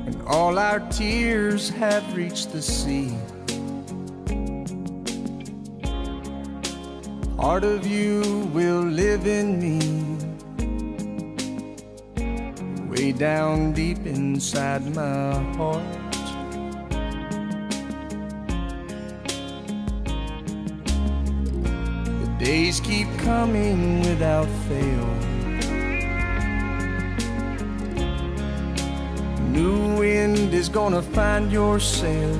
and all our tears have reached the sea. Part of you will live in me, way down deep inside my heart. The days keep coming without fail. New wind is gonna find your sail.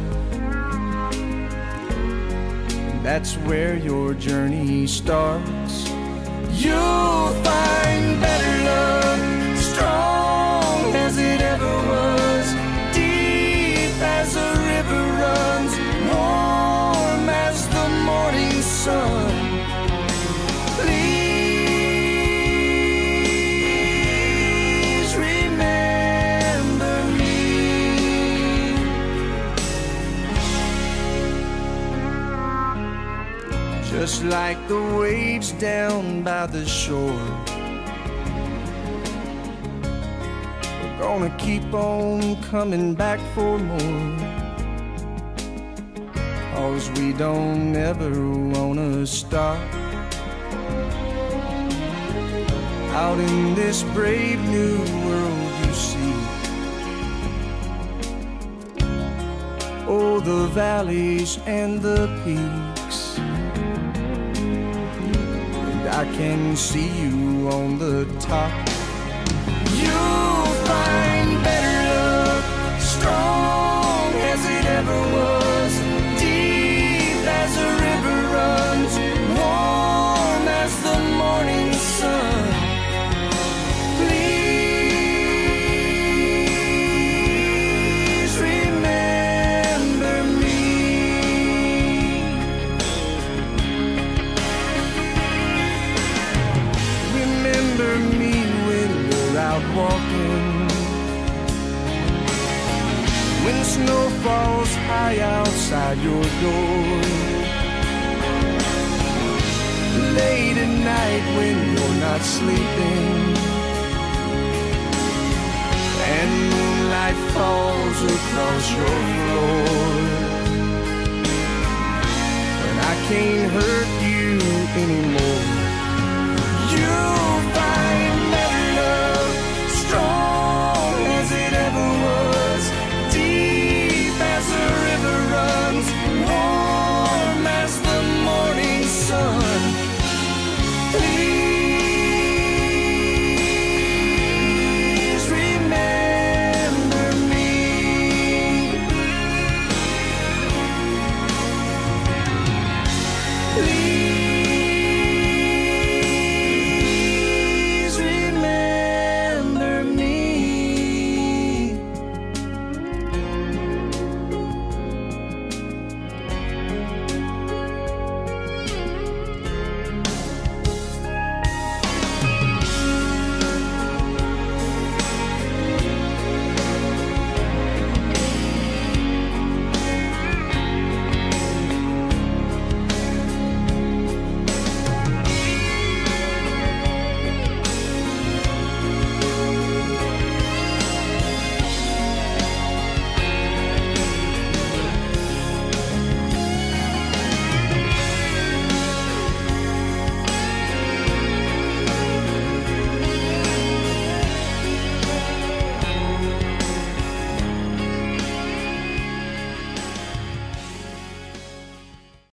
That's where your journey starts. You'll find better love, strong as it ever was, deep as a river runs, warm as the morning sun. Please remember me. Just like the waves down by the shore, we're gonna keep on coming back for more, 'cause we don't ever wanna stop. Out in this brave new world you see, oh, the valleys and the peaks, I can see you on the top. You'll find better love, strong as it ever was, deep as a river runs, warm as the morning sun. Please remember me. Remember me when you're out walking, when snow falls high outside your door, late at night when you're not sleeping, and moonlight falls across your floor. When I can't hurt you anymore,